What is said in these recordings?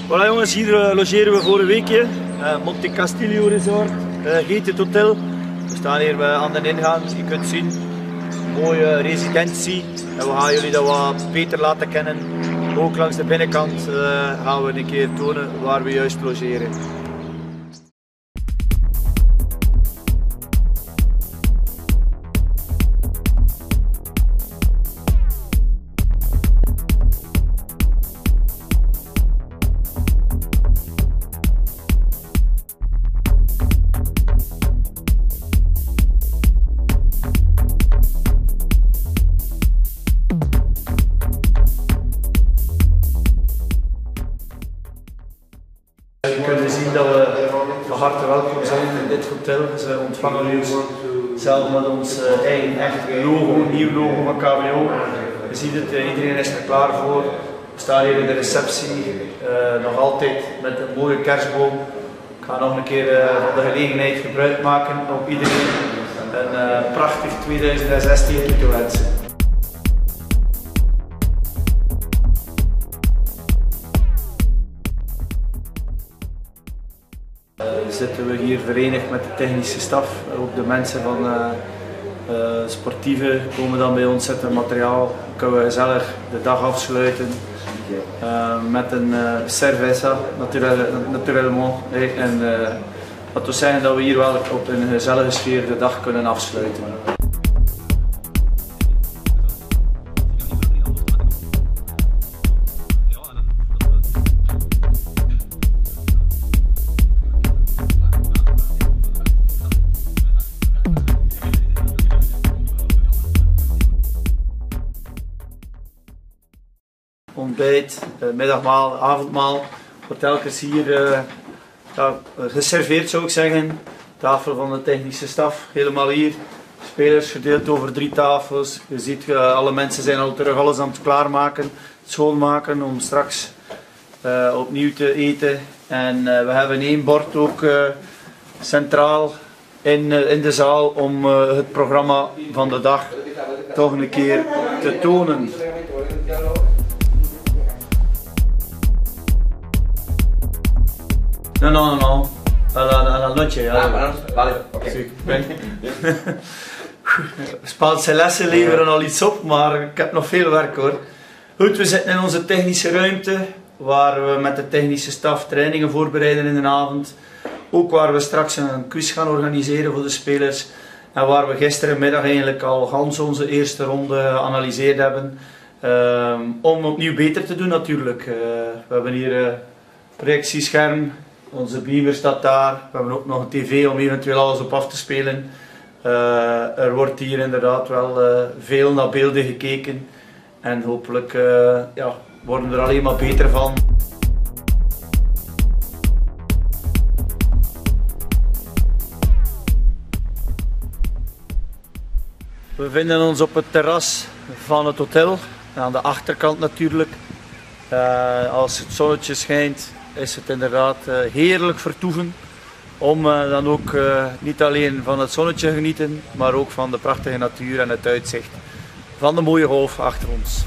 Voilà jongens, hier logeren we voor een weekje. Monte Castillo Resort, Gated Hotel. We staan hier aan de ingang, je kunt zien. Mooie residentie. En we gaan jullie dat wat beter laten kennen. Ook langs de binnenkant gaan we een keer tonen waar we juist logeren. Je kunt zien dat we van harte welkom zijn in dit hotel. Ze ontvangen ons zelf met ons eigen echt logo, nieuw logo van KWO. Je ziet het, iedereen is er klaar voor. We staan hier in de receptie, nog altijd met een mooie kerstboom. Ik ga nog een keer van de gelegenheid gebruik maken om iedereen een prachtig 2016 toe te wensen. Zitten we hier verenigd met de technische staf, ook de mensen van sportieve komen dan bij ons zetten materiaal. Kunnen we gezellig de dag afsluiten met een cerveza, naturellement. En dat wil zeggen dat we hier wel op een gezellige sfeer de dag kunnen afsluiten. Ontbijt, middagmaal, avondmaal, wordt telkens hier geserveerd zou ik zeggen. Tafel van de technische staf, helemaal hier. Spelers verdeeld over 3 tafels. Je ziet, alle mensen zijn al terug alles aan het klaarmaken, schoonmaken om straks opnieuw te eten. En we hebben 1 bord ook centraal in de zaal om het programma van de dag toch een keer te tonen. No. A la noche. Vale, oké. Sí. Spaanse lessen leveren al iets op, maar ik heb nog veel werk hoor. Goed, we zitten in onze technische ruimte, waar we met de technische staf trainingen voorbereiden in de avond. Ook waar we straks een quiz gaan organiseren voor de spelers. En waar we gisterenmiddag eigenlijk al gans onze eerste ronde geanalyseerd hebben. Om opnieuw beter te doen natuurlijk. We hebben hier een projectiescherm. Onze beamer staat daar, we hebben ook nog een tv om eventueel alles op af te spelen. Er wordt hier inderdaad wel veel naar beelden gekeken en hopelijk worden we er alleen maar beter van. We bevinden ons op het terras van het hotel, aan de achterkant natuurlijk. Als het zonnetje schijnt is het inderdaad heerlijk vertoeven om dan ook niet alleen van het zonnetje te genieten, maar ook van de prachtige natuur en het uitzicht van de mooie golf achter ons.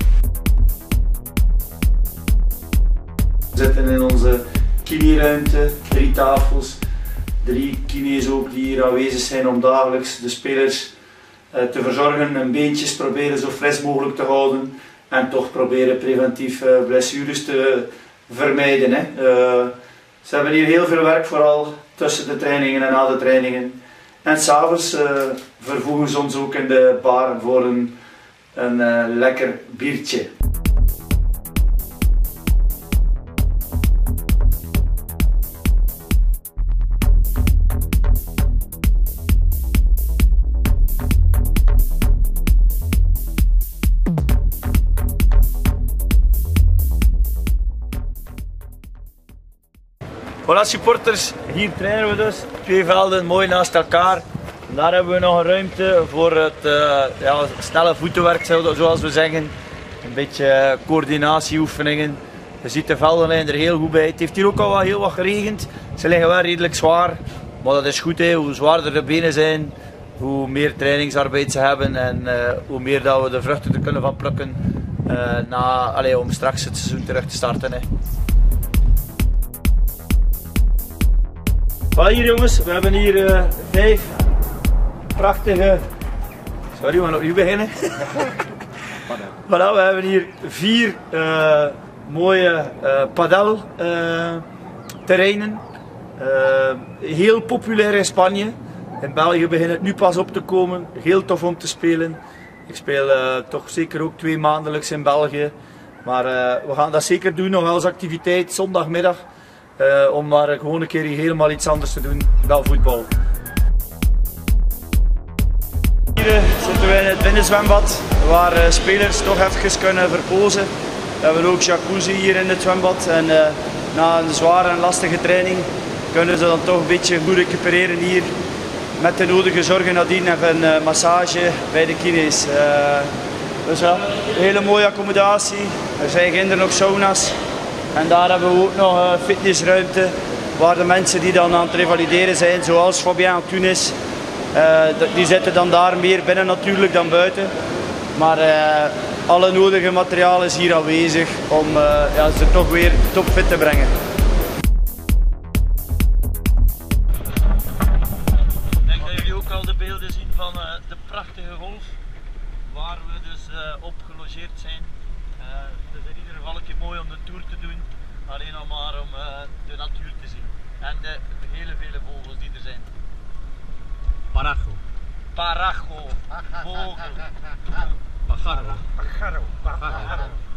We zitten in onze kiniruimte, 3 tafels, 3 kini's ook die hier aanwezig zijn om dagelijks de spelers te verzorgen, hun beentjes proberen zo fris mogelijk te houden en toch proberen preventief blessures te vermijden. Hè. Ze hebben hier heel veel werk, vooral tussen de trainingen en na de trainingen. En s'avonds vervoegen ze ons ook in de bar voor een lekker biertje. Voilà supporters, hier trainen we dus, 2 velden mooi naast elkaar. Daar hebben we nog een ruimte voor het snelle voetenwerk zoals we zeggen. Een beetje coördinatieoefeningen. Je ziet de velden liggen er heel goed bij. Het heeft hier ook al heel wat geregend. Ze liggen wel redelijk zwaar, maar dat is goed. Hè. Hoe zwaarder de benen zijn, hoe meer trainingsarbeid ze hebben en hoe meer dat we de vruchten er kunnen van plukken om straks het seizoen terug te starten. Hè. Voilà hier jongens, we hebben hier 5 prachtige... Sorry, we gaan opnieuw beginnen. Voilà, we hebben hier 4 mooie padelterreinen. Heel populair in Spanje. In België begint het nu pas op te komen. Heel tof om te spelen. Ik speel toch zeker ook 2 maandelijks in België. Maar we gaan dat zeker doen nog als activiteit zondagmiddag. Om maar gewoon een keer helemaal iets anders te doen dan voetbal. Hier zitten we in het binnenzwembad waar spelers toch even kunnen verpozen. We hebben ook jacuzzi hier in het zwembad en na een zware en lastige training kunnen ze dan toch een beetje goed recupereren hier met de nodige zorgen nadien en een massage bij de kines. Dus ja, een hele mooie accommodatie. Er zijn ginder nog sauna's en daar hebben we ook nog een fitnessruimte waar de mensen die dan aan het revalideren zijn, zoals Fabien Antunes, die zitten dan daar meer binnen natuurlijk dan buiten. Maar alle nodige materiaal is hier aanwezig om ja, ze toch weer topfit te brengen. Ik denk dat jullie ook al de beelden zien van de prachtige golf waar we dus op gelogeerd zijn. Het is in ieder geval een keer mooi om de tour te doen, alleen al maar om de natuur te zien en de vele vogels die er zijn. Parajo. Parajo. Vogel. Pájaro. Pájaro.